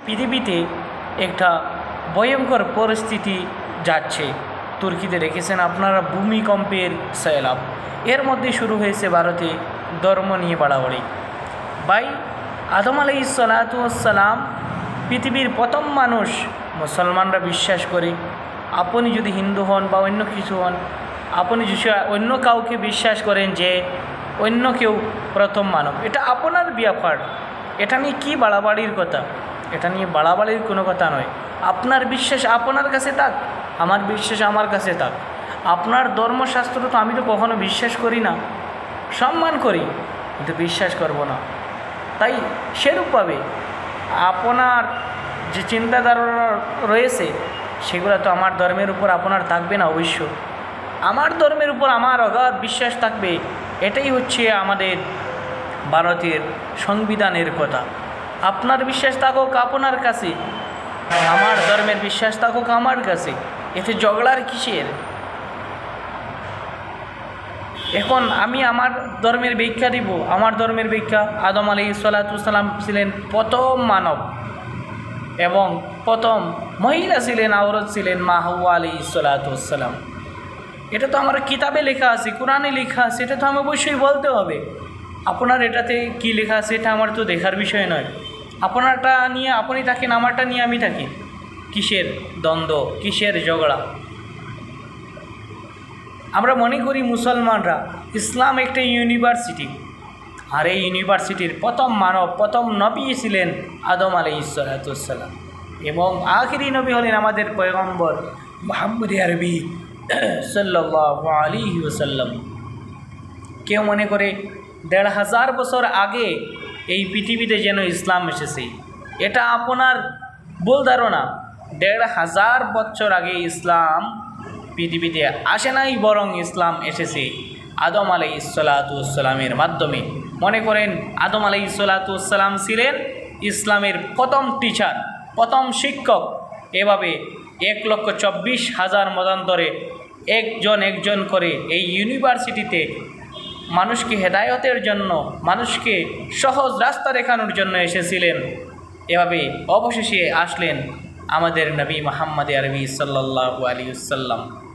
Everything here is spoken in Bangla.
পৃথিবীতে একটা ভয়ঙ্কর পরিস্থিতি যাচ্ছে। তুর্কিতে দেখেছেন আপনারা ভূমিকম্পের সয়লাব। এর মধ্যে শুরু হয়েছে ভারতে ধর্ম নিয়ে বাড়াবাড়ি। ভাই, আদম আলাইহিসসালাম পৃথিবীর প্রথম মানুষ। মুসলমানরা বিশ্বাস করে আপনি যদি হিন্দু হন বা অন্য কিছু হন, আপনি যদি অন্য কাউকে বিশ্বাস করেন যে অন্য কেউ প্রথম মানব, এটা আপনার ব্যাপার। এটা নিয়ে কী বাড়াবাড়ির কথা? এটা নিয়ে বাড়াবাড়ির কোনো কথা নয়। আপনার বিশ্বাস আপনার কাছে থাক, আমার বিশ্বাস আমার কাছে থাক। আপনার ধর্মশাস্ত্র তো আমি তো কখনো বিশ্বাস করি না, সম্মান করি কিন্তু বিশ্বাস করব না। তাই সেরূপভাবে আপনার যে চিন্তাধারা রয়েছে সেগুলো তো আমার ধর্মের উপর আপনার থাকবে না। অবশ্য আমার ধর্মের উপর আমার অগাধ বিশ্বাস থাকবে। এটাই হচ্ছে আমাদের ভারতের সংবিধানের কথা। আপনার বিশ্বাস থাকুক আপনার কাছে, আমার ধর্মের বিশ্বাস থাকুক আমার কাছে, এতে ঝগড়ার কিসের? এখন আমি আমার ধর্মের ব্যাখ্যা দিব। আমার ধর্মের ব্যাখ্যা, আদম আলাইহিসসালাম ছিলেন প্রথম মানব এবং প্রথম মহিলা ছিলেন, আওরত ছিলেন মা হাওয়া আলাইহিসসালাম। এটা তো আমার কিতাবে লেখা আছে, কোরআনে লেখা আছে, এটা তো আমি অবশ্যই বলতে হবে। আপনার এটাতে কি লেখা আছে এটা আমার তো দেখার বিষয় নয়। আপনারটা নিয়ে আপনি থাকেন, আমারটা নিয়ে আমি থাকি। কিসের দ্বন্দ্ব, কিসের ঝগড়া? আমরা মনে করি মুসলমানরা ইসলাম একটা ইউনিভার্সিটি, আর এই ইউনিভার্সিটির প্রথম মানব, প্রথম নবী ছিলেন আদম আলাইহিসসালাম এবং আখিরি নবী হলেন আমাদের পয়গম্বর মুহাম্মদ আরবি সাল্লাল্লাহু আলাইহি ওয়াসাল্লাম। কেউ মনে করে ১৫০০ বছর আগে এই পৃথিবীতে যেন ইসলাম এসেছে। এটা আপনার ভুল ধারণা। ১৫০০ বছর আগে ইসলাম পৃথিবীতে আসে নাই, বরং ইসলাম এসেছে আদম আলাইহিসসালামের মাধ্যমে। মনে করেন আদম আলাইহিসসালাম ছিলেন ইসলামের প্রথম টিচার, প্রথম শিক্ষক। এভাবে ১,২৪,০০০ মতান্তরে একজন করে এই ইউনিভার্সিটিতে মানুষকে হেদায়তের জন্য, মানুষকে সহজ রাস্তা দেখানোর জন্য এসেছিলেন। এভাবে অবশেষে আসলেন আমাদের নবী মুহাম্মদ আরবি সাল্লাল্লাহু আলাইহি ওয়াসাল্লাম।